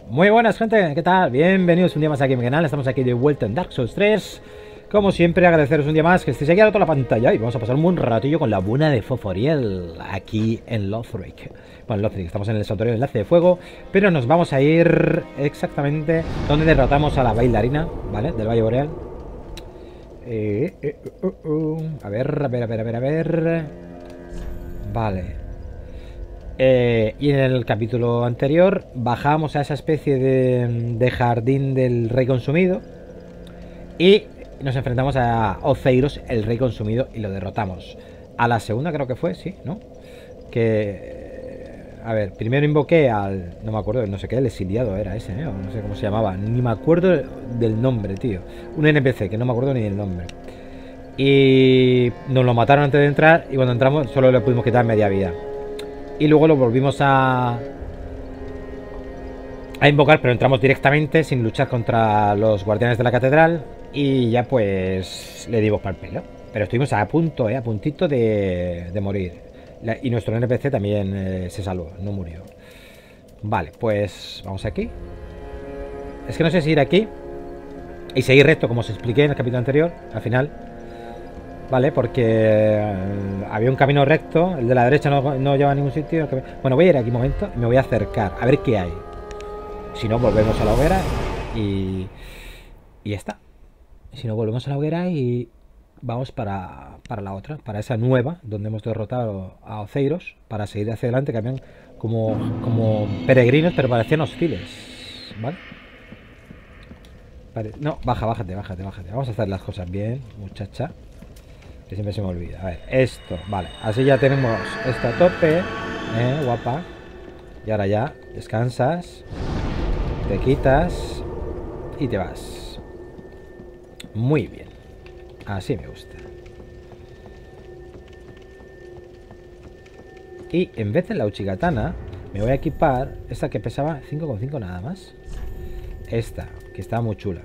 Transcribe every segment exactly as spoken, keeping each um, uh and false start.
Muy buenas, gente, ¿qué tal? Bienvenidos un día más aquí en mi canal. Estamos aquí de vuelta en Dark Souls tres. Como siempre, agradeceros un día más que estéis aquí a toda la pantalla. Y vamos a pasar un buen ratillo con la buena de Foforiel aquí en Lothric. Bueno, Lothric, estamos en el santuario de enlace de fuego. Pero nos vamos a ir exactamente donde derrotamos a la bailarina, ¿vale? Del Valle Boreal. Eh, eh, uh, uh, uh. A ver, a ver, a ver, a ver, a ver. Vale. Eh, y en el capítulo anterior bajamos a esa especie de, de jardín del rey consumido y nos enfrentamos a Oceiros, el rey consumido, y lo derrotamos. A la segunda creo que fue, sí, ¿no? Que... A ver, primero invoqué al... No me acuerdo, no sé qué, el exiliado era ese, ¿eh? O no sé cómo se llamaba. Ni me acuerdo del nombre, tío. Un N P C, que no me acuerdo ni del nombre. Y nos lo mataron antes de entrar y cuando entramos solo le pudimos quitar media vida. Y luego lo volvimos a a invocar, pero entramos directamente sin luchar contra los guardianes de la catedral. Y ya pues le dimos para el pelo. Pero estuvimos a punto, eh, a puntito de, de morir. La, y nuestro N P C también eh, se salvó, no murió. Vale, pues vamos aquí. Es que no sé si ir aquí y seguir recto como os expliqué en el capítulo anterior, al final. Vale, porque eh, había un camino recto, el de la derecha no, no lleva a ningún sitio. Bueno, voy a ir aquí un momento y me voy a acercar a ver qué hay. Si no, volvemos a la hoguera y, y ya está. Si no, volvemos a la hoguera y vamos para, para la otra, para esa nueva, donde hemos derrotado a Oceiros, para seguir hacia adelante, que habían como, como peregrinos, pero parecían hostiles. ¿Vale? Vale. No, baja, bájate, bájate, bájate. Vamos a hacer las cosas bien, muchacha. Que siempre se me olvida. A ver, esto, vale. Así ya tenemos esto a tope. Eh, guapa. Y ahora ya, descansas. Te quitas. Y te vas. Muy bien. Así me gusta. Y en vez de la Uchigatana, me voy a equipar esta que pesaba cinco coma cinco nada más. Esta, que estaba muy chula.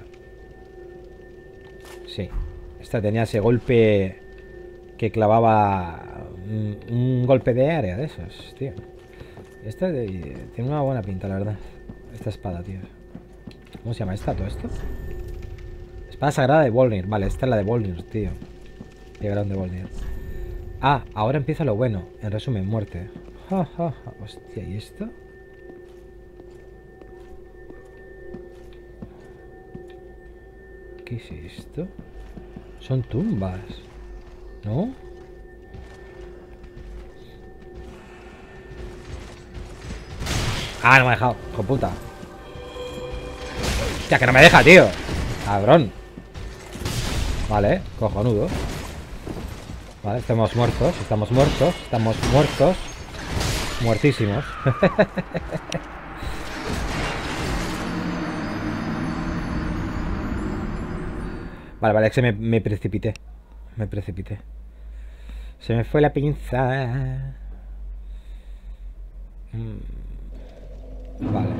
Sí. Esta tenía ese golpe que clavaba un, un golpe de área de esos, tío. Esta de, tiene una buena pinta, la verdad. Esta espada, tío. ¿Cómo se llama esta, todo esto? Espada sagrada de Volnir. Vale, esta es la de Volnir, tío. Qué grande Volnir. Ah, ahora empieza lo bueno. En resumen, muerte. Ja, ja, ja. Hostia, ¿y esto? ¿Qué es esto? Son tumbas, ¿no? Ah, no me ha dejado, hijo puta. Hostia, que no me deja, tío. Cabrón. Vale, cojonudo. Vale, estamos muertos, estamos muertos, estamos muertos. Muertísimos. Vale, vale, es que me, me precipité. Me precipité. Se me fue la pinza. Vale.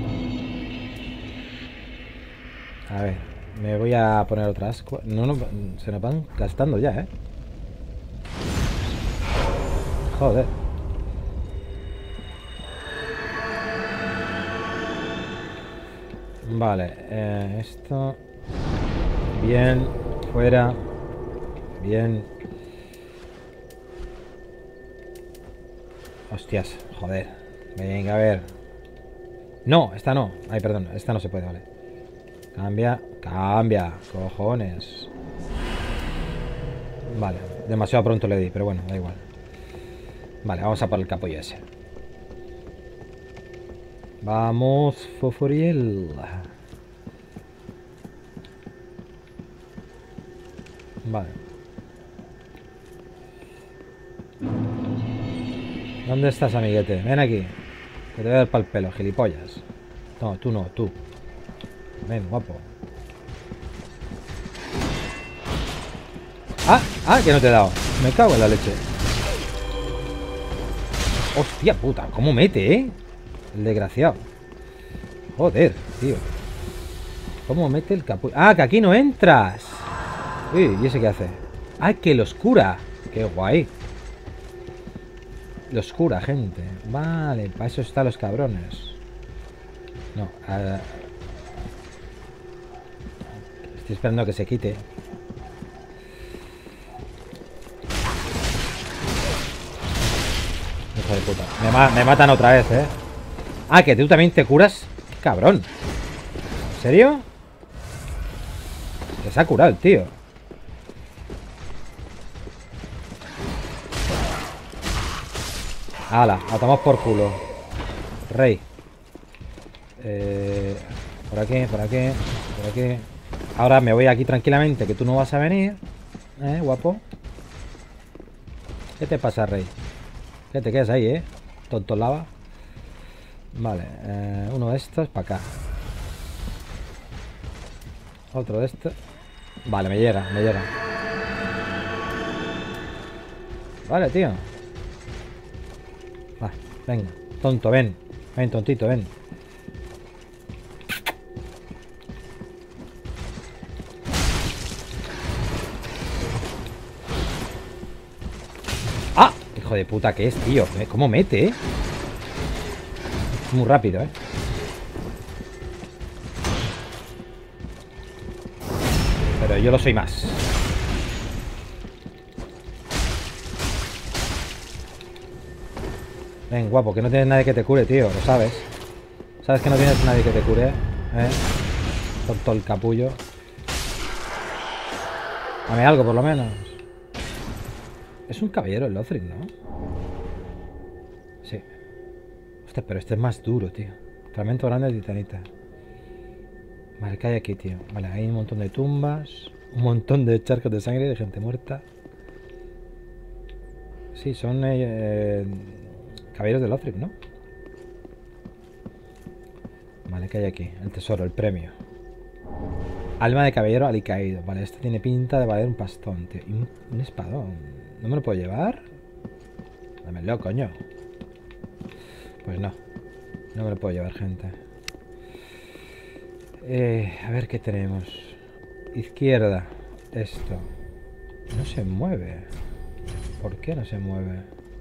A ver, me voy a poner otras. No, no, se nos van gastando ya, ¿eh? Joder. Vale, eh, esto. Bien, fuera. Bien. Hostias, joder. Venga, a ver. No, esta no. Ay, perdón, esta no se puede, vale. Cambia, cambia, cojones. Vale, demasiado pronto le di, pero bueno, da igual. Vale, vamos a por el capullo ese. Vamos, Foforiel. Vale. ¿Dónde estás, amiguete? Ven aquí. Que te voy a dar pa'l pelo, gilipollas. No, tú no, tú. Ven, guapo. Ah, ah, que no te he dado. Me cago en la leche. Hostia puta, ¿cómo mete, eh? El desgraciado. Joder, tío. ¿Cómo mete el capullo? Ah, que aquí no entras. Uy, ¿y ese qué hace? Ah, que los cura. Qué guay. Los cura, gente. Vale, para eso están los cabrones. No. Uh... Estoy esperando a que se quite. Hijo de puta. Me, ma me matan otra vez, eh. Ah, que tú también te curas. Qué cabrón. ¿En serio? Que se ha curado el tío. Hala, la tomamos por culo. Rey. Eh, por aquí, por aquí, por aquí. Ahora me voy aquí tranquilamente, que tú no vas a venir. Eh, guapo. ¿Qué te pasa, Rey? ¿Qué te quedas ahí, eh? Tonto lava. Vale, eh, uno de estos para acá. Otro de estos. Vale, me llega, me llega. Vale, tío. Va, venga. Tonto, ven. Ven, tontito, ven. ¡Ah! Hijo de puta que es, tío. ¿Cómo mete, eh? Muy rápido, eh. Pero yo lo soy más. Ven, guapo, que no tienes nadie que te cure, tío. Lo sabes. Sabes que no tienes nadie que te cure, eh. Tonto el capullo. Dame algo, por lo menos. Es un caballero el Lothric, ¿no? Sí. Hostia, pero este es más duro, tío. Fragmento grande de titanita. Vale, ¿qué hay aquí, tío? Vale, hay un montón de tumbas. Un montón de charcos de sangre de gente muerta. Sí, son eh, caballeros de Lothric, ¿no? Vale, ¿qué hay aquí? El tesoro, el premio. Alma de caballero alicaído. Vale, este tiene pinta de valer un pastón, tío. Y un, un espadón. ¿No me lo puedo llevar? Dámelo, coño. Pues no. No me lo puedo llevar, gente. Eh, a ver qué tenemos. Izquierda. Esto. No se mueve. ¿Por qué no se mueve?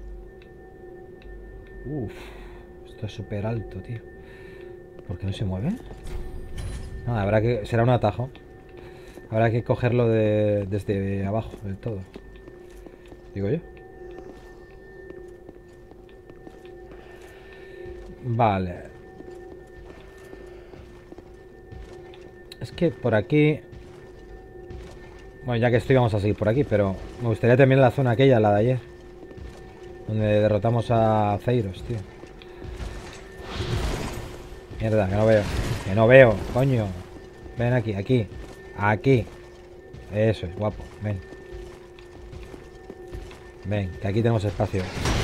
Uf. Esto es súper alto, tío. ¿Por qué no se mueve? Nada, habrá que... Será un atajo. Habrá que cogerlo de, desde abajo del todo. Digo yo. Vale. Es que por aquí... Bueno, ya que estoy vamos a seguir por aquí, pero me gustaría también la zona aquella, la de ayer. Donde derrotamos a Zeiros, tío. Mierda, que no veo. Que no veo, coño. Ven aquí, aquí. Aquí. Eso es, guapo. Ven. Ven, que aquí tenemos espacio.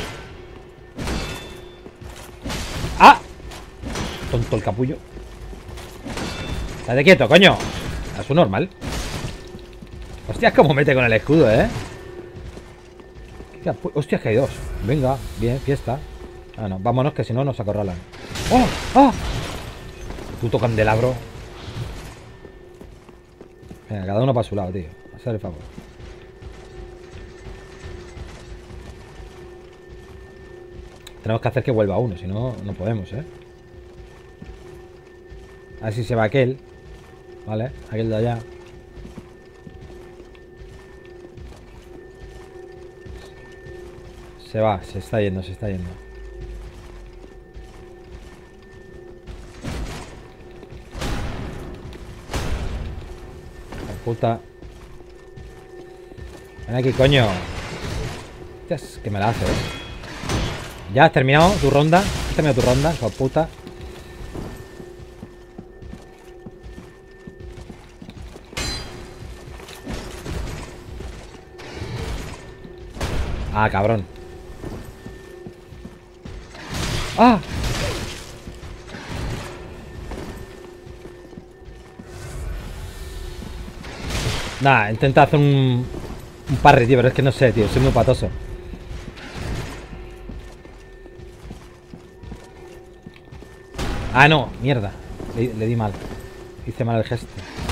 ¡Ah! Tonto el capullo. Estate quieto, coño. Es un normal. Hostia, cómo mete con el escudo, ¿eh? Hostia, que hay dos. Venga, bien, fiesta. Ah, no, vámonos que si no nos acorralan. ¡Oh! ¡Oh! Puto candelabro. Venga, cada uno para su lado, tío. Hacer el favor. Tenemos que hacer que vuelva uno, si no, no podemos, ¿eh? A ver si se va aquel. Vale, aquel de allá. Se va, se está yendo, se está yendo. La puta. Ven aquí, coño. Es que me la hace, ¿eh? Ya has terminado tu ronda. Has terminado tu ronda, hijo de puta. Ah, cabrón. ¡Ah! Nah, intenta hacer un, un parry, tío, pero es que no sé, tío. Soy muy patoso. Ah, no, mierda. Le, le di mal. Hice mal el gesto.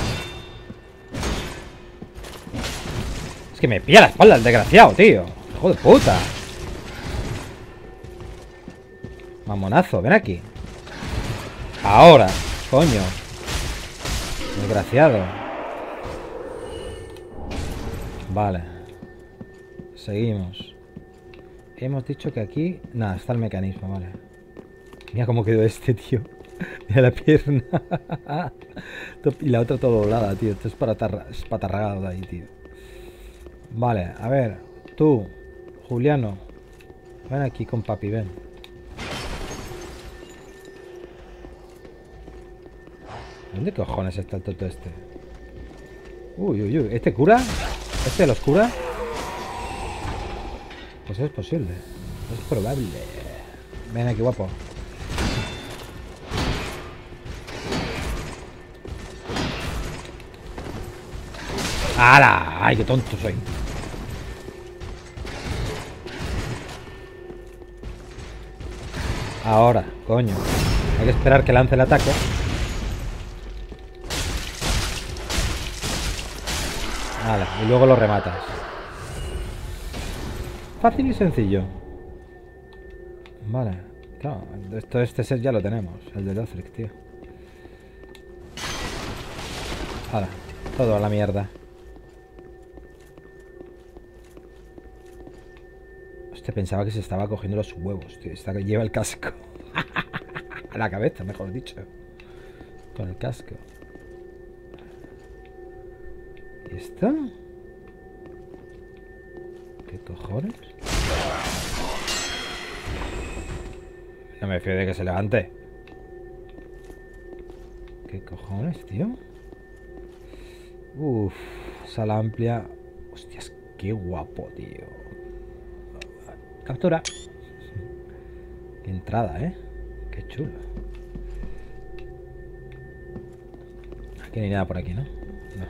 Es que me pilla la espalda el desgraciado, tío. Hijo de puta. Mamonazo, ven aquí. Ahora, coño. Desgraciado. Vale. Seguimos. Hemos dicho que aquí... Nada, está el mecanismo, vale. Mira cómo quedó este, tío. Mira la pierna. Y la otra todo doblada, tío. Esto es para espatarragado de ahí, tío. Vale, a ver. Tú, Juliano. Ven aquí con papi, ven. ¿Dónde cojones está el toto este? Uy, uy, uy. ¿Este cura? ¿Este los cura? Pues es posible. Es probable. Ven aquí, guapo. ¡Hala! ¡Ay, qué tonto soy! Ahora, coño. Hay que esperar que lance el ataque. Vale, y luego lo rematas. Fácil y sencillo. Vale. Claro, esto, este set ya lo tenemos. El de Lothric, tío. Ahora, todo a la mierda. Hostia, pensaba que se estaba cogiendo los huevos, tío. Esta que lleva el casco. A la cabeza, mejor dicho. Con el casco. ¿Y esta? ¿Qué cojones? No me fío de que se levante. ¿Qué cojones, tío? Uff, sala amplia. Hostias, qué guapo, tío. Captura. Qué entrada, ¿eh? Qué chulo. Aquí no hay nada por aquí, ¿no? No.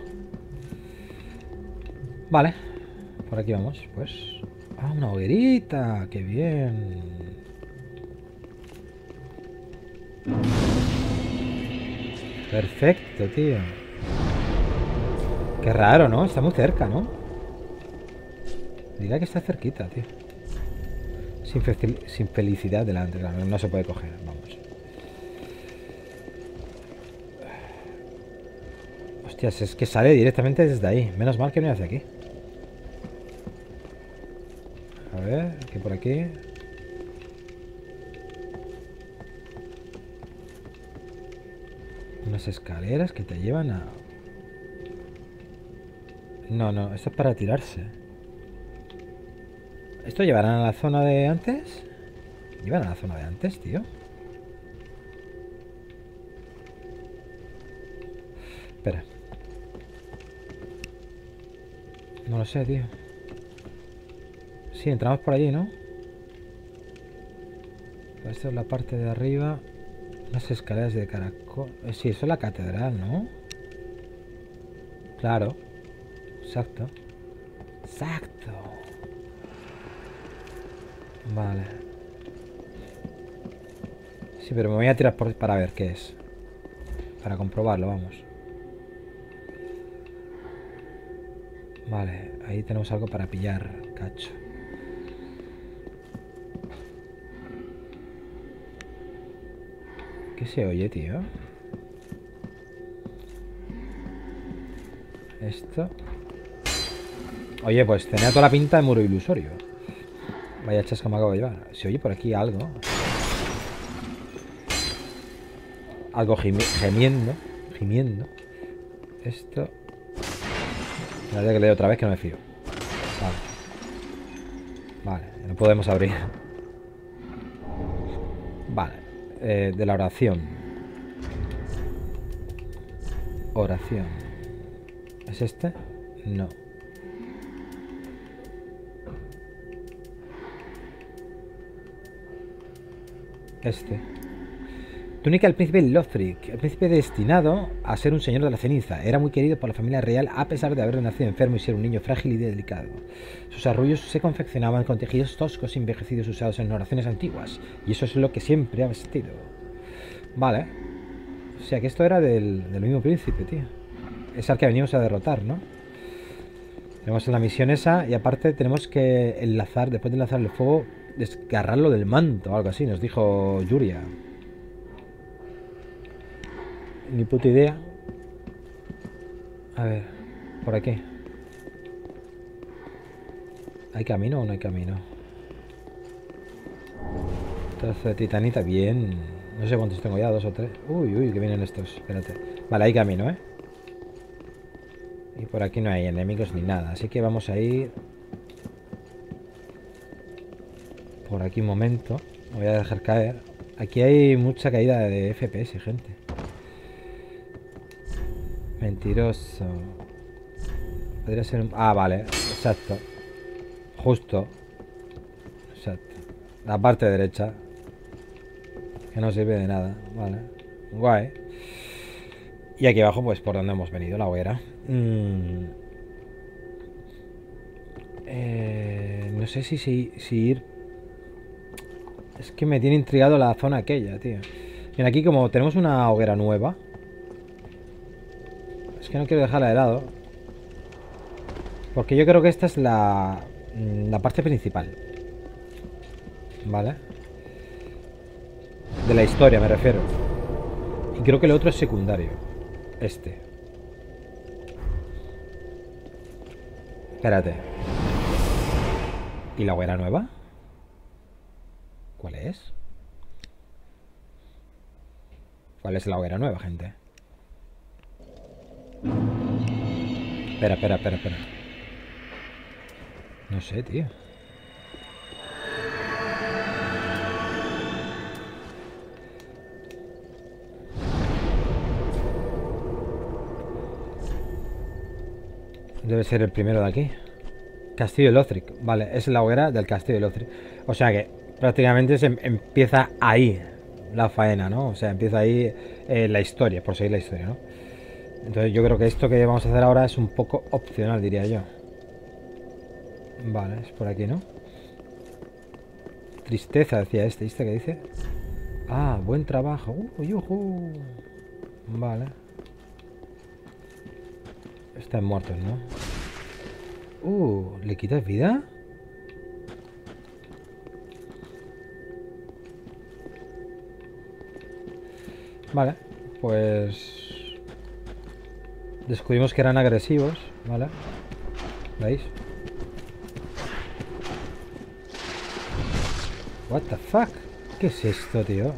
Vale. Por aquí vamos, pues. Ah, una hoguerita. Qué bien. Perfecto, tío. Qué raro, ¿no? Está muy cerca, ¿no? Diga que está cerquita, tío. Sin, fe sin felicidad delante, claro. No se puede coger, vamos. Hostias, es que sale directamente desde ahí. Menos mal que no hace aquí. A ver, ¿qué por aquí? Unas escaleras que te llevan a... No, no, esto es para tirarse. ¿Esto llevarán a la zona de antes? Llevan a la zona de antes, tío. Espera. No lo sé, tío. Sí, entramos por allí, ¿no? Esta es la parte de arriba. Unas escaleras de caracol. Eh, sí, eso es la catedral, ¿no? Claro. Exacto. Exacto. Vale. Sí, pero me voy a tirar por, para ver qué es. Para comprobarlo, vamos. Vale, ahí tenemos algo para pillar, cacho. ¿Qué se oye, tío? Esto. Oye, pues tenía toda la pinta de muro ilusorio. Vaya chasca me acabo de llevar. Se oye por aquí algo. Algo gimi gemiendo. Gimiendo. Esto. La verdad que leo otra vez que no me fío. Vale. Vale, no podemos abrir. Vale. Eh, de la oración. Oración. ¿Es este? No. Este. Túnica del príncipe Lothric, el príncipe destinado a ser un señor de la ceniza. Era muy querido por la familia real a pesar de haber nacido enfermo y ser un niño frágil y delicado. Sus arrullos se confeccionaban con tejidos toscos y envejecidos usados en oraciones antiguas. Y eso es lo que siempre ha vestido. Vale. O sea que esto era del, del mismo príncipe, tío. Es al que venimos a derrotar, ¿no? Tenemos la misión esa y aparte tenemos que enlazar, después de enlazar el fuego, desgarrarlo del manto o algo así, nos dijo Yuria. Ni puta idea. A ver, por aquí. ¿Hay camino o no hay camino? Trozo de titanita, bien. No sé cuántos tengo ya, dos o tres. Uy, uy, que vienen estos. Espérate. Vale, hay camino, ¿eh? Y por aquí no hay enemigos ni nada. Así que vamos a ir por aquí un momento. Me voy a dejar caer. Aquí hay mucha caída de F P S, gente. Mentiroso. Podría ser un... Ah, vale. Exacto. Justo. Exacto. La parte derecha. Que no sirve de nada. Vale. Guay. Y aquí abajo, pues por donde hemos venido, la hoguera. Mm. Eh, no sé si, si, si ir... Es que me tiene intrigado la zona aquella, tío. Mira, aquí como tenemos una hoguera nueva. Es que no quiero dejarla de lado. Porque yo creo que esta es la... La parte principal. ¿Vale? De la historia, me refiero. Y creo que el otro es secundario. Este. Espérate. ¿Y la hoguera nueva? ¿Cuál es? ¿Cuál es la hoguera nueva, gente? Espera, espera, espera, espera. No sé, tío. Debe ser el primero de aquí. Castillo de Lothric. Vale, es la hoguera del Castillo de Lothric. O sea que prácticamente se empieza ahí la faena, ¿no? O sea, empieza ahí eh, la historia, por seguir la historia, ¿no? Entonces yo creo que esto que vamos a hacer ahora es un poco opcional, diría yo. Vale, es por aquí, ¿no? Tristeza, decía este. ¿Este qué dice? Ah, buen trabajo. Uh, yujú. Vale. Están muertos, ¿no? Uh, ¿le quitas vida? Vale, pues... Descubrimos que eran agresivos, ¿vale? ¿Veis? What the fuck? ¿Qué es esto, tío?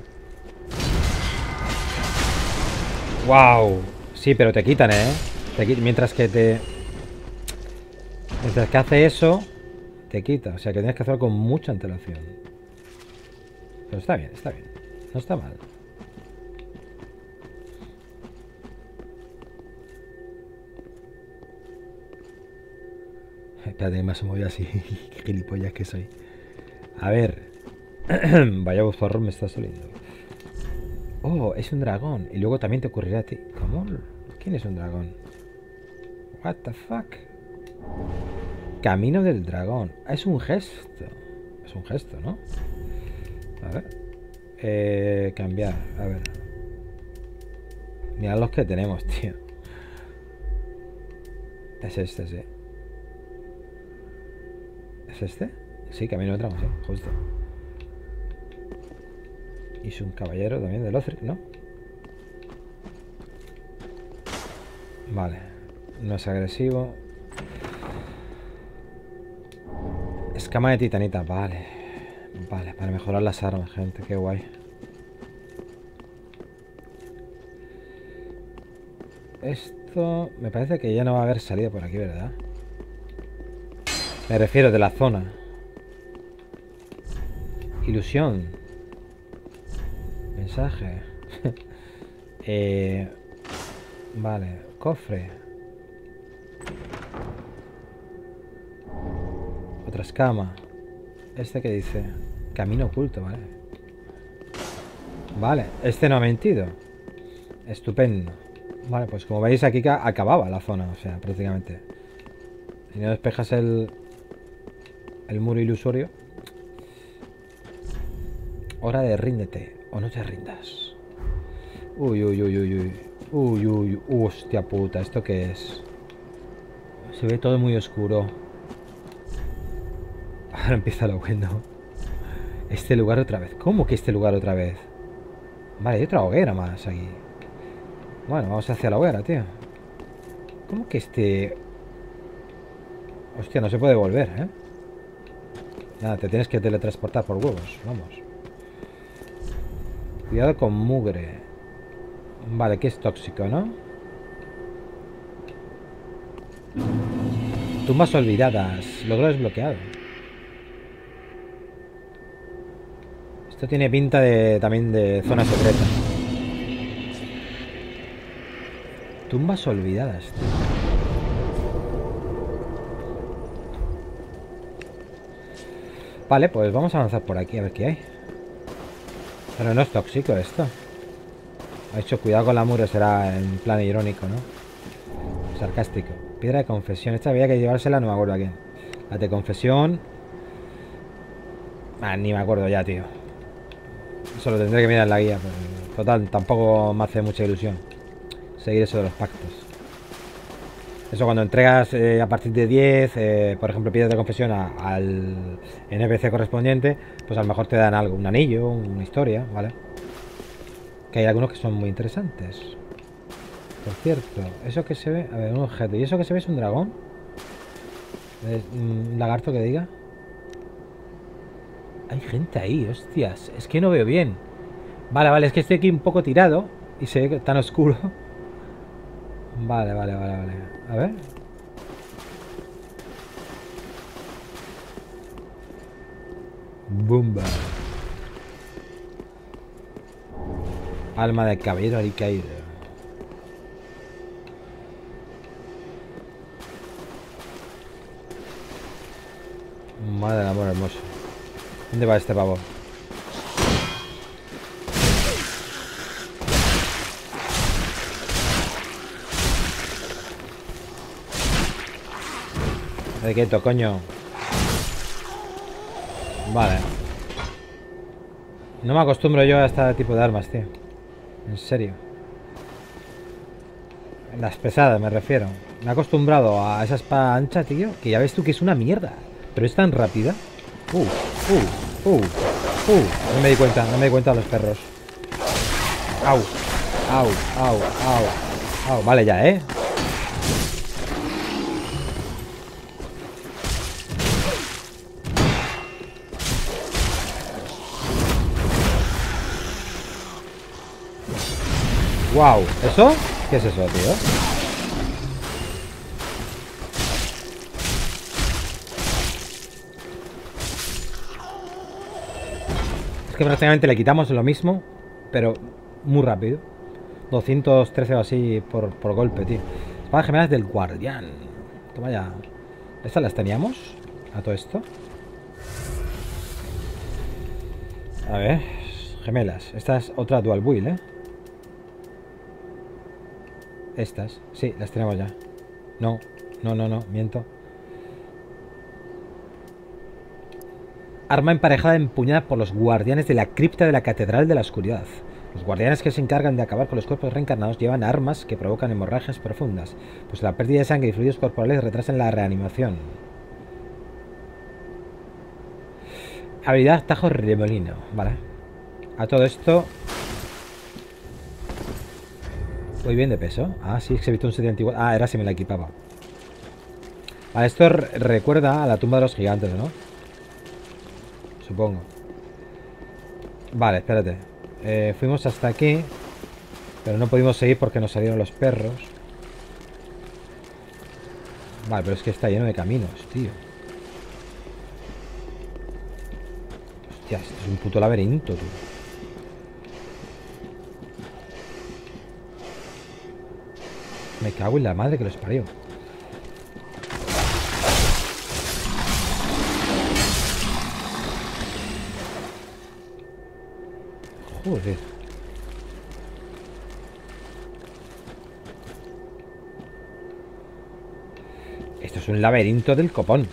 Wow. Sí, pero te quitan, ¿eh? Te quit- Mientras que te... Mientras que hace eso, te quita. O sea que tienes que hacerlo con mucha antelación. Pero está bien, está bien. No está mal. Espérate, que me has movido así. Qué gilipollas que soy. A ver. Vaya bozorro me está saliendo. Oh, es un dragón. Y luego también te ocurrirá a ti. ¿Cómo? ¿Quién es un dragón? What the fuck? Camino del dragón. Ah, es un gesto. Es un gesto, ¿no? A ver. Eh, cambiar. A ver. Mirad los que tenemos, tío. Es este, sí. ¿Es este? Sí, camino del dragón, sí, justo. Y es un caballero también de Lothric, ¿no? Vale. No es agresivo. Escama de titanita, vale. Vale, para mejorar las armas, gente, qué guay. Esto... Me parece que ya no va a haber salida por aquí, ¿verdad? Me refiero de la zona. Ilusión. Mensaje. eh, vale, cofre. Otra escama. Este que dice camino oculto, vale. Vale, este no ha mentido. Estupendo. Vale, pues como veis aquí acababa la zona, o sea, prácticamente. Si no despejas el el muro ilusorio. Hora de ríndete o no te rindas. Uy, uy, uy, uy, uy. Uy, uy, hostia puta, ¿esto qué es? Se ve todo muy oscuro. Ahora empieza lo bueno. Este lugar otra vez. ¿Cómo que este lugar otra vez? Vale, hay otra hoguera más aquí. Bueno, vamos hacia la hoguera, tío. ¿Cómo que este...? Hostia, no se puede volver, ¿eh? Nada, te tienes que teletransportar por huevos. Vamos. Cuidado con mugre. Vale, que es tóxico, ¿no? Tumbas olvidadas. Logro desbloqueado. Esto tiene pinta de también de zona secreta. Tumbas olvidadas, tío. Vale, pues vamos a avanzar por aquí a ver qué hay. Pero no es tóxico esto. Ha dicho cuidado con la mugre, será en plan irónico, ¿no? Sarcástico. Piedra de confesión. Esta había que llevársela, no me acuerdo a quién. La de confesión. Ah, ni me acuerdo ya, tío. Eso lo tendré que mirar en la guía. Pero total, tampoco me hace mucha ilusión seguir eso de los pactos. Eso cuando entregas eh, a partir de diez, eh, por ejemplo, piedras de confesión a, al N P C correspondiente, pues a lo mejor te dan algo, un anillo, una historia, ¿vale? Que hay algunos que son muy interesantes. Por cierto, eso que se ve... A ver, un objeto. ¿Y eso que se ve es un dragón? ¿Un lagarto que diga? Hay gente ahí, hostias. Es que no veo bien. Vale, vale, es que estoy aquí un poco tirado y se ve tan oscuro. Vale, vale, vale, vale. A ver. Bumba. Alma de caballero alicaído. Madre del amor hermoso. ¿Dónde va este pavo? De quieto, coño. Vale. No me acostumbro yo a este tipo de armas, tío. En serio. Las pesadas me refiero. Me he acostumbrado a esa espada ancha, tío, que ya ves tú que es una mierda. Pero es tan rápida. Uh, uh, uh, uh. No me di cuenta, no me di cuenta de los perros. Au, au, au, au, au. Vale ya, ¿eh? Wow, ¿eso? ¿Qué es eso, tío? Es que prácticamente le quitamos lo mismo, pero muy rápido. doscientos trece o así por, por golpe, tío. Espadas gemelas del guardián. Toma ya. ¿Estas las teníamos? A todo esto. A ver. Gemelas. Esta es otra dual build, ¿eh? Estas. Sí, las tenemos ya. No, no, no, no. Miento. Arma emparejada empuñada por los guardianes de la cripta de la Catedral de la Oscuridad. Los guardianes que se encargan de acabar con los cuerpos reencarnados llevan armas que provocan hemorragias profundas, pues la pérdida de sangre y fluidos corporales retrasan la reanimación. Habilidad Tajo Remolino. Vale. A todo esto... Voy bien de peso. Ah, sí, es que he visto un setenta y cuatro. Ah, era si me la equipaba. Vale, esto recuerda a la tumba de los gigantes, ¿no? Supongo. Vale, espérate. Eh, fuimos hasta aquí, pero no pudimos seguir porque nos salieron los perros. Vale, pero es que está lleno de caminos, tío. Hostia, esto es un puto laberinto, tío. Me cago en la madre que los parió. Joder. Esto es un laberinto del copón.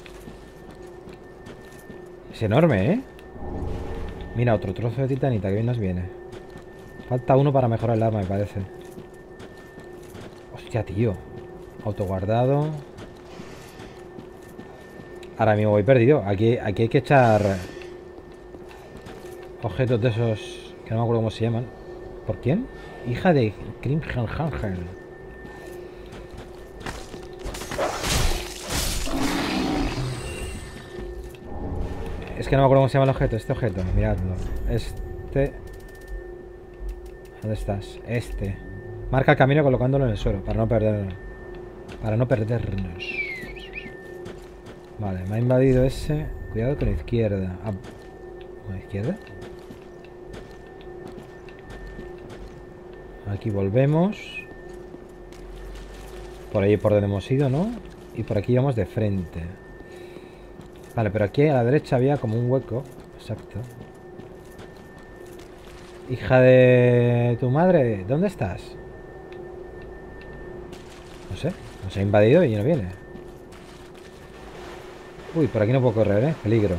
Es enorme, ¿eh? Mira, otro trozo de titanita que bien nos viene. Falta uno para mejorar el arma, me parece. Hostia, tío. Autoguardado. Ahora mismo voy perdido. Aquí, aquí hay que echar objetos de esos que no me acuerdo cómo se llaman. ¿Por quién? Hija de Krimhanhanger. Es que no me acuerdo cómo se llama el objeto. Este objeto, miradlo. Este... ¿Dónde estás? Este. Marca el camino colocándolo en el suelo para no perdernos. Para no perdernos. Vale, me ha invadido ese. Cuidado con la izquierda. Ah, ¿con la izquierda? Aquí volvemos. Por ahí por donde hemos ido, ¿no? Y por aquí vamos de frente. Vale, pero aquí a la derecha había como un hueco. Exacto. Hija de tu madre, ¿dónde estás? No sé, nos ha invadido y no viene. Uy, por aquí no puedo correr, ¿eh? Peligro.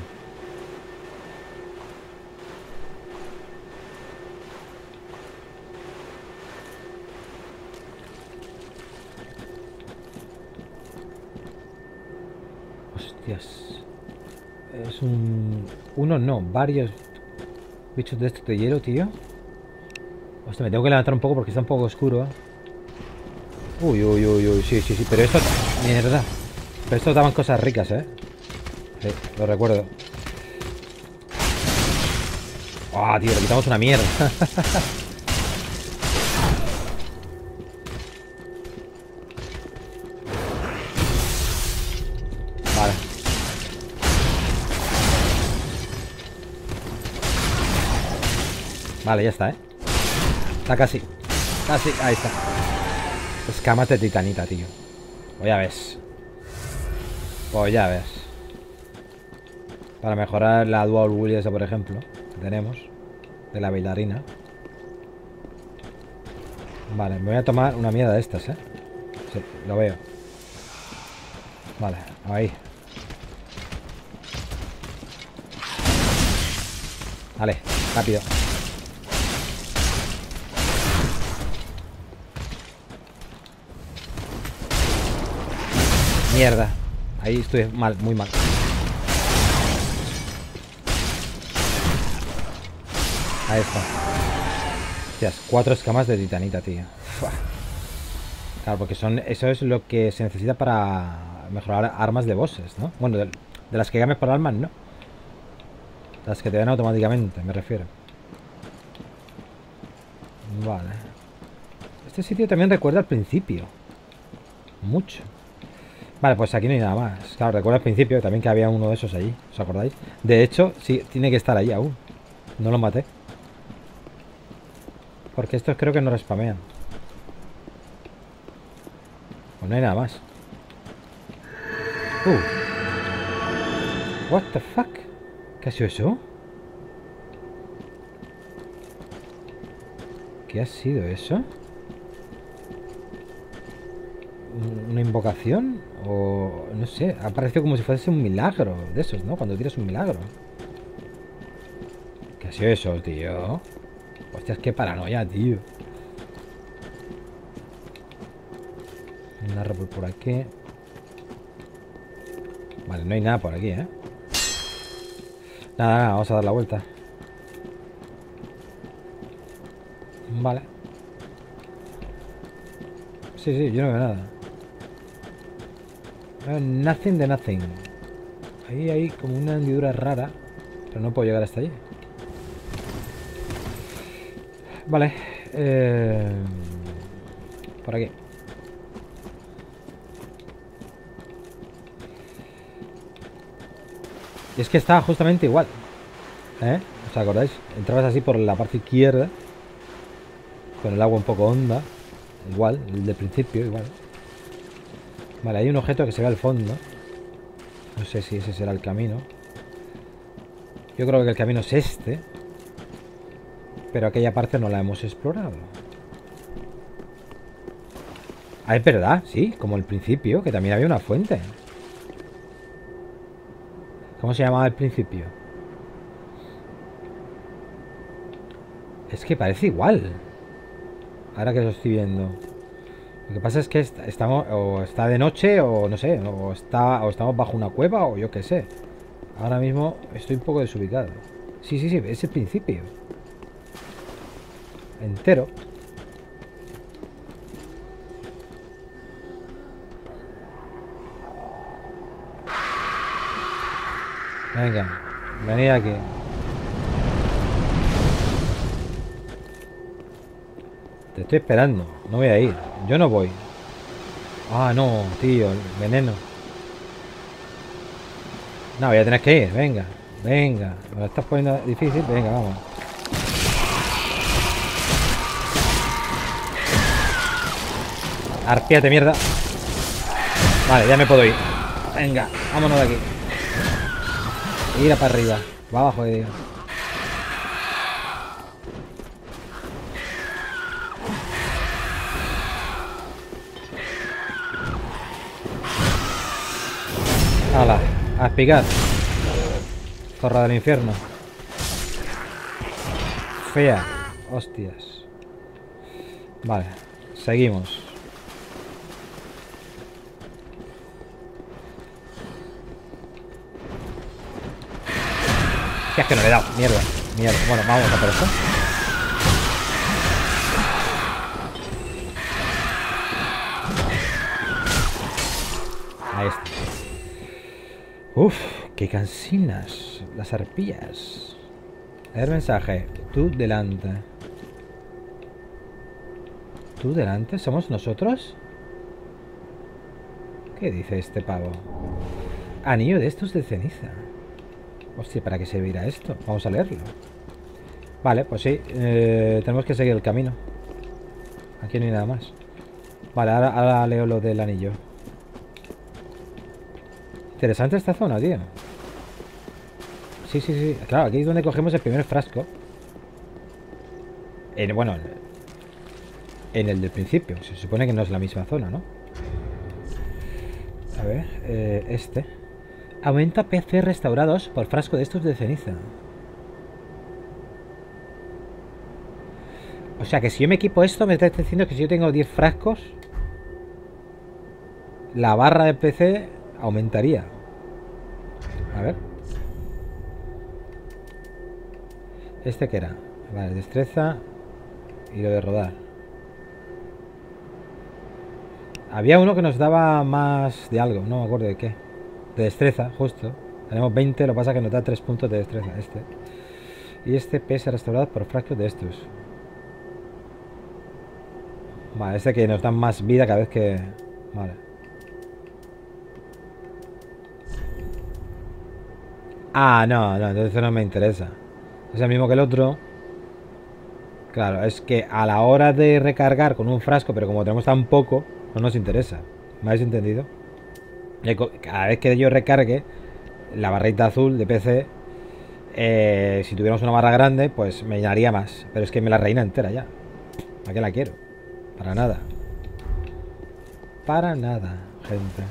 Hostias. Es un... Uno no, varios bichos de estos de hielo, tío. Hostia, me tengo que levantar un poco porque está un poco oscuro. Uy, uy, uy, uy, sí, sí, sí. Pero esto... Mierda. Pero estos daban cosas ricas, ¿eh? Sí, lo recuerdo. Ah, oh, tío, le quitamos una mierda. Vale. Vale, ya está, ¿eh? Está casi. Casi, ahí está. Escamas de titanita, tío. Pues ya ves. Pues ya ves. Para mejorar la Dual Wheel esa, por ejemplo, que tenemos. De la bailarina. Vale, me voy a tomar una mierda de estas, ¿eh? Sí, lo veo. Vale, ahí. Vale, rápido. Mierda. Ahí estoy mal, muy mal. Ahí está. Hostias, cuatro escamas de titanita, tío. Uf. Claro, porque son eso es lo que se necesita para mejorar armas de bosses, ¿no? Bueno, de, de las que games por armas, no. Las que te dan automáticamente, me refiero. Vale. Este sitio también recuerda al principio. Mucho. Vale, pues aquí no hay nada más. Claro, recuerdo al principio también que había uno de esos allí. ¿Os acordáis? De hecho, sí, tiene que estar ahí aún. No lo maté. Porque estos creo que no respamean. Pues no hay nada más. Uh. What the fuck? ¿Qué ha sido eso? ¿Qué ha sido eso? ¿Una invocación? O no sé, ha parecido como si fuese un milagro de esos, ¿no? Cuando tiras un milagro. ¿Qué ha sido eso, tío? Hostias, qué paranoia, tío. Un árbol por aquí. Vale, no hay nada por aquí, ¿eh? Nada, nada, vamos a dar la vuelta. Vale. Sí, sí, yo no veo nada. Uh, nothing de nothing. Ahí hay como una hendidura rara, pero no puedo llegar hasta allí. Vale. Eh... Por aquí. Y es que está justamente igual. ¿Eh? ¿Os acordáis? Entrabas así por la parte izquierda, con el agua un poco honda. Igual, el del principio, igual. Vale, hay un objeto que se ve al fondo. No sé si ese será el camino. Yo creo que el camino es este. Pero aquella parte no la hemos explorado. Ah, es verdad, sí, como el principio, que también había una fuente. ¿Cómo se llamaba al principio? Es que parece igual. Ahora que lo estoy viendo. Lo que pasa es que estamos o está de noche o no sé, o está o estamos bajo una cueva o yo qué sé. Ahora mismo estoy un poco desubicado. Sí, sí, sí, es el principio. Entero. Venga, venid aquí. Te estoy esperando. No voy a ir. Yo no voy. Ah, no, tío. El veneno. No, voy a tener que ir. Venga. Venga. Me lo estás poniendo difícil. Venga, vamos. Arpíate, mierda. Vale, ya me puedo ir. Venga, vámonos de aquí. Ir para arriba. Va abajo, digo. Hala, a espigar. Zorra del infierno. Fea. Hostias. Vale, seguimos. Es que no le he dado. Mierda, mierda. Bueno, vamos a por esto. Ahí está. Uf, qué cansinas. Las arpías. Leer mensaje. Tú delante. ¿Tú delante? ¿Somos nosotros? ¿Qué dice este pavo? Anillo de estos de ceniza. Hostia, ¿para qué servirá esto? Vamos a leerlo. Vale, pues sí. Eh, tenemos que seguir el camino. Aquí no hay nada más. Vale, ahora, ahora leo lo del anillo. Interesante esta zona, tío. Sí, sí, sí. Claro, aquí es donde cogemos el primer frasco. En, bueno, en el del principio. Se supone que no es la misma zona, ¿no? A ver, eh, este. Aumenta P C restaurados por frasco de estos de ceniza. O sea que si yo me equipo esto, me está diciendo que si yo tengo diez frascos, la barra de P C aumentaría. A ver. ¿Este qué era? Vale, destreza y lo de rodar. Había uno que nos daba más de algo, no me acuerdo de qué. De destreza, justo. Tenemos veinte, lo que pasa es que nos da tres puntos de destreza este. Y este P S restaurado por frascos de estos. Vale, este que nos dan más vida cada vez que... Vale. Ah, no, no, entonces no me interesa. Es el mismo que el otro. Claro, es que a la hora de recargar con un frasco, pero como tenemos tan poco, no nos interesa. ¿Me habéis entendido? Cada vez que yo recargue la barrita azul de P C, eh, si tuviéramos una barra grande, pues me llenaría más. Pero es que me la reina entera ya. ¿Para qué la quiero? Para nada. Para nada, gente.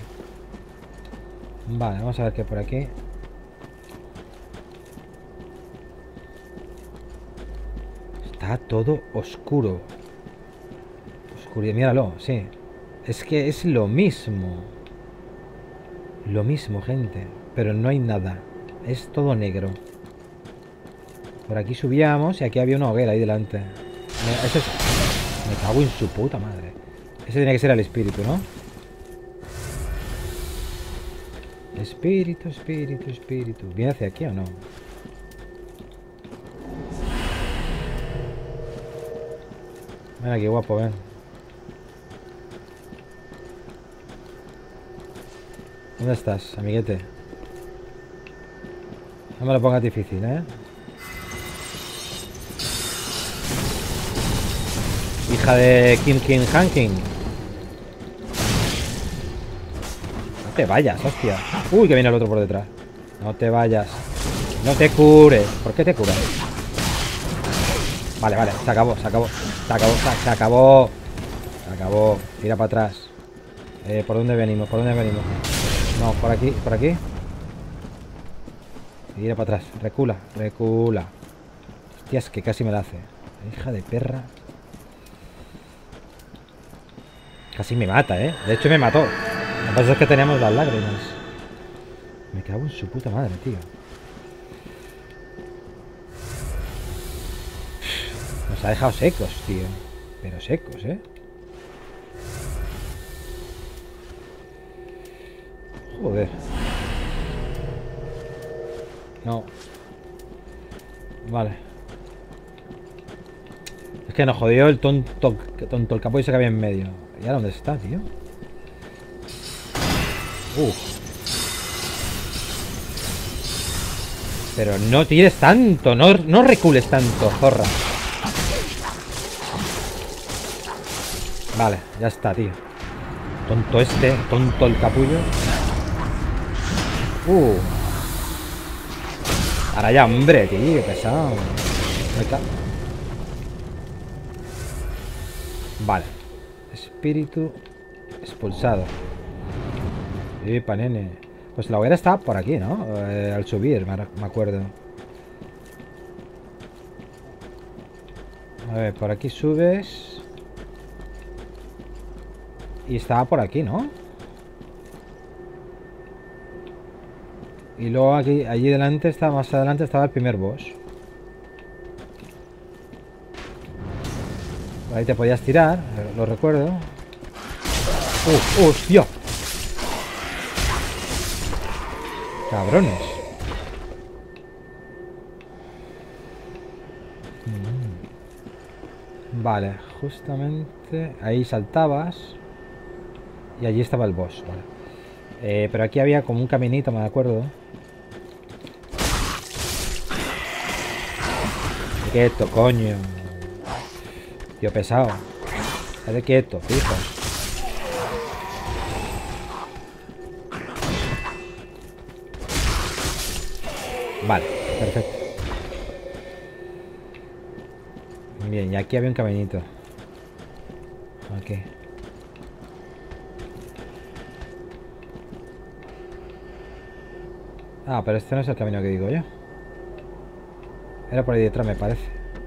Vale, vamos a ver qué por aquí. Está todo oscuro. Oscuridad, míralo, sí. Es que es lo mismo. Lo mismo, gente. Pero no hay nada. Es todo negro. Por aquí subíamos y aquí había una hoguera ahí delante. Mira, ese es... Me cago en su puta madre. Ese tiene que ser el espíritu, ¿no? Espíritu, espíritu, espíritu. ¿Viene hacia aquí o no? Mira qué guapo, ven. ¿Dónde estás, amiguete? No me lo pongas difícil, ¿eh? Hija de Kim Kim Hanking. No te vayas, hostia. Uy, que viene el otro por detrás. No te vayas. No te cures. ¿Por qué te curas? Vale, vale, se acabó, se acabó. Se acabó, se acabó. Se acabó. Tira para atrás. Eh, ¿por dónde venimos? ¿Por dónde venimos? No, por aquí, por aquí. Tira para atrás. Recula, recula. Hostia, es que casi me la hace. Hija de perra. Casi me mata, ¿eh? De hecho me mató. Lo que pasa es que teníamos las lágrimas. Me cago en su puta madre, tío. Nos ha dejado secos, tío. Pero secos, ¿eh? Joder. No. Vale. Es que nos jodió el tonto, tonto el capo ese que había en medio. ¿Y ahora dónde está, tío? Uh. Pero no tires tanto, no, no recules tanto, zorra. Vale, ya está, tío. Tonto este, tonto el capullo. Uh. Ahora ya, hombre, tío, pesado. Vale. Espíritu expulsado. Epa, nene. Pues la hoguera estaba por aquí, ¿no? Eh, al subir, me acuerdo. A ver, por aquí subes. Y estaba por aquí, ¿no? Y luego aquí, allí delante, estaba, más adelante estaba el primer boss. Por ahí te podías tirar, lo recuerdo. ¡Uh! ¡Hostia! Cabrones. Mm. Vale, justamente ahí saltabas. Y allí estaba el boss, vale. Eh, pero aquí había como un caminito, me acuerdo. Quieto, coño. Tío pesado. Estate quieto, fijo. Vale, perfecto. Bien, y aquí había un caminito. Aquí. Ah, pero este no es el camino que digo yo. Era por ahí detrás, me parece.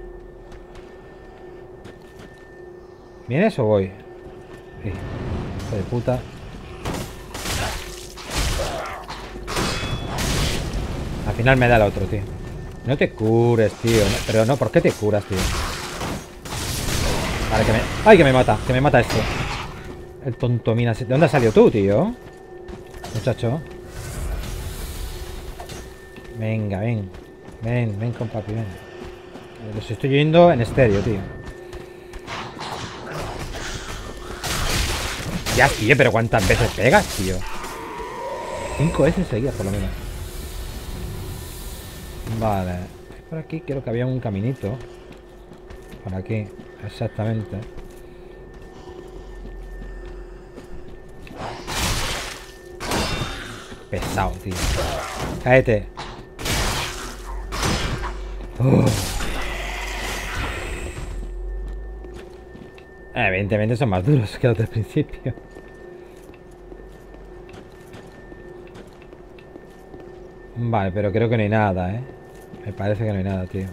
¿Vienes o voy? Sí. Hijo de puta. Al final me da el otro, tío. No te cures, tío. No, pero no, ¿por qué te curas, tío? Vale, que me... ¡Ay, que me mata! Que me mata este. El tonto mina. ¿De dónde has salido tú, tío? Muchacho. Venga, ven. Ven, ven con papi, ven. Los estoy yendo en estéreo, tío. Ya, tío, pero ¿cuántas veces pegas, tío? Cinco veces seguidas, por lo menos. Vale. Por aquí creo que había un caminito. Por aquí, exactamente. Pesado, tío. Cállate. Uh. Evidentemente son más duros que los del principio. Vale, pero creo que no hay nada, ¿eh? Me parece que no hay nada, tío.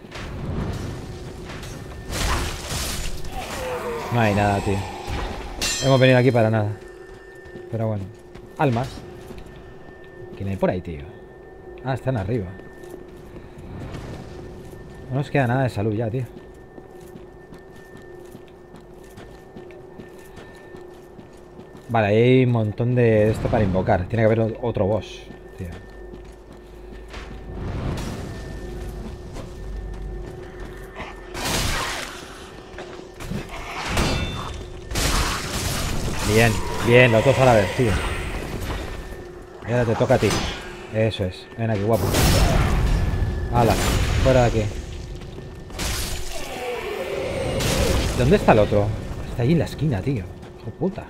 No hay nada, tío. Hemos venido aquí para nada. Pero bueno. Almas. ¿Quién hay por ahí, tío? Ah, están arriba. No nos queda nada de salud ya, tío. Vale, hay un montón de esto para invocar. Tiene que haber otro boss, tío. Bien, bien, los dos a la vez, tío. Y ahora te toca a ti. Eso es. Ven aquí, guapo. Hala, fuera de aquí. ¿Dónde está el otro? Está ahí en la esquina, tío. Hijo puta.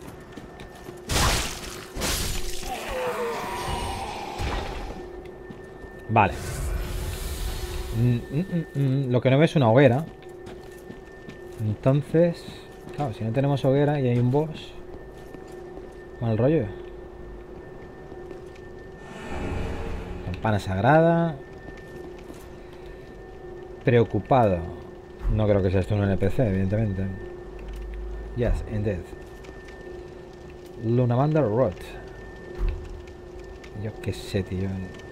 Vale. Mm, mm, mm, lo que no veo es una hoguera. Entonces... Claro, si no tenemos hoguera y hay un boss... Mal rollo. Campana sagrada. Preocupado. No creo que sea esto un N P C, evidentemente. Yes, indeed. Lunamander Rod. Yo qué sé, tío.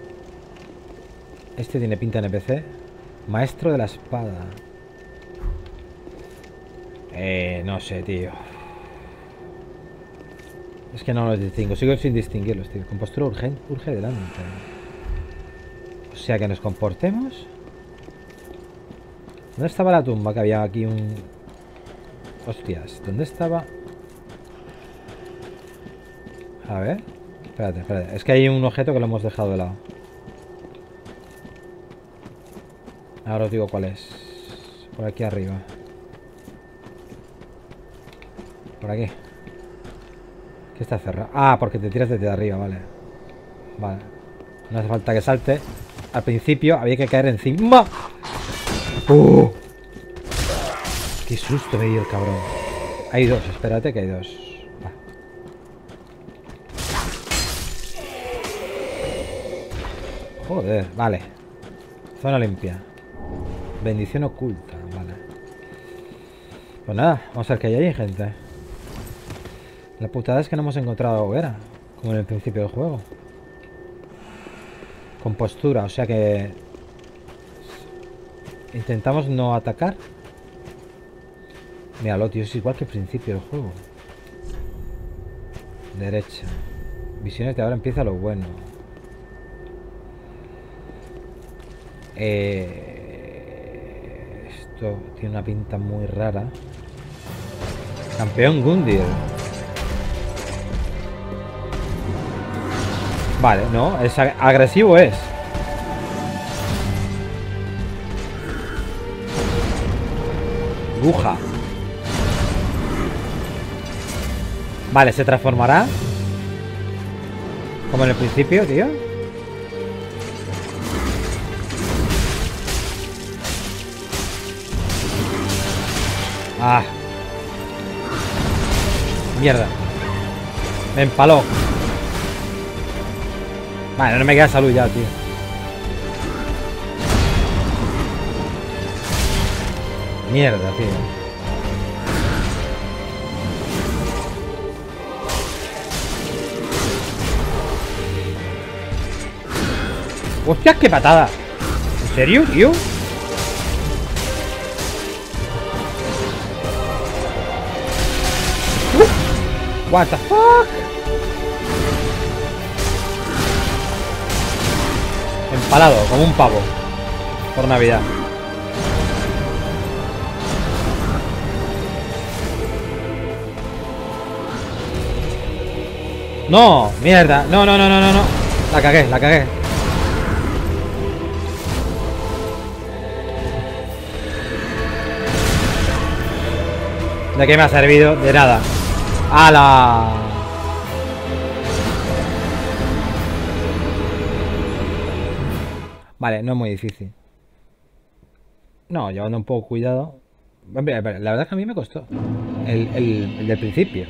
Este tiene pinta de N P C. Maestro de la espada. Eh, no sé, tío. Es que no los distingo. Sigo sin distinguirlos, tío. Compostura urgente, urge delante. O sea que nos comportemos. ¿Dónde estaba la tumba? Que había aquí un... Hostias, ¿dónde estaba? A ver. Espérate, espérate. Es que hay un objeto que lo hemos dejado de lado. Ahora os digo cuál es. Por aquí arriba. Por aquí. ¿Qué está cerrado? Ah, porque te tiras desde arriba, vale. Vale. No hace falta que salte. Al principio había que caer encima. ¡Uh! ¡Qué susto me dio el cabrón! Hay dos, espérate que hay dos. Va. Joder, vale. Zona limpia. Bendición oculta, vale. Pues nada, vamos a ver qué hay ahí, gente. La putada es que no hemos encontrado hoguera, como en el principio del juego. Con postura, o sea que... Intentamos no atacar. Míralo, tío, es igual que el principio del juego. Derecha. Visiones de ahora empieza lo bueno. Eh... Esto tiene una pinta muy rara. Campeón Gundyr. Vale, no, es ag agresivo es. Buja. Vale, se transformará. Como en el principio, tío. Ah. Mierda. Me empaló. Vale, no me queda salud ya, tío. Mierda, tío. ¡Hostias, qué patada! ¿En serio, tío? Uh, what the fuck? Empalado, como un pavo. Por Navidad. No, mierda. No, no, no, no, no, no. La cagué, la cagué. ¿De qué me ha servido? De nada. ¡Hala! Vale, no es muy difícil. No, llevando un poco cuidado. La verdad es que a mí me costó. El, el, el del principio.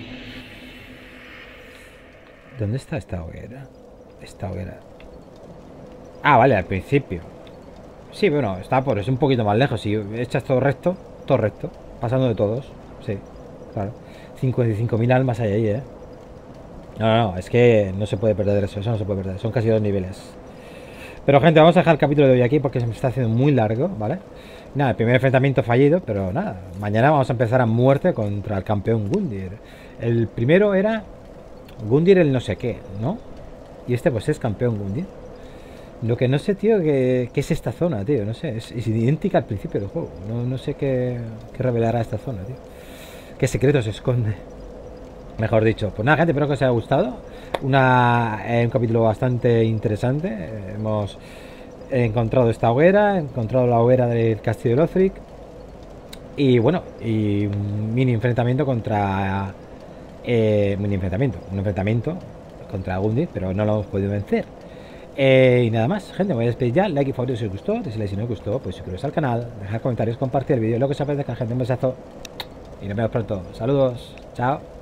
¿Dónde está esta hoguera? Esta hoguera. Ah, vale, al principio. Sí, bueno, está por eso un poquito más lejos. Si echas todo recto, todo recto. Pasando de todos. Sí, claro. cincuenta y cinco mil almas hay ahí, ¿eh? No, no, no, es que no se puede perder eso. Eso no se puede perder. Son casi dos niveles. Pero, gente, vamos a dejar el capítulo de hoy aquí porque se me está haciendo muy largo, ¿vale? Nada, el primer enfrentamiento fallido, pero nada. Mañana vamos a empezar a muerte contra el campeón Gundyr. El primero era Gundyr el no sé qué, ¿no? Y este pues es campeón Gundyr. Lo que no sé, tío, que, que es esta zona, tío. No sé, es, es idéntica al principio del juego. No, no sé qué, qué revelará esta zona, tío. ¿Qué secreto se esconde? Mejor dicho. Pues nada, gente, espero que os haya gustado. Una, eh, un capítulo bastante interesante. Eh, hemos encontrado esta hoguera, encontrado la hoguera del castillo de Lothric. Y bueno, y un mini enfrentamiento contra... Eh, mini enfrentamiento. Un enfrentamiento contra Gundyr, pero no lo hemos podido vencer. Eh, y nada más, gente, me voy a despedir ya. Like y favorito si os gustó. Si no os gustó, pues suscribiros al canal, dejar comentarios, compartir el vídeo, lo que os apetezca, gente. Un besazo y nos vemos pronto. Saludos, chao.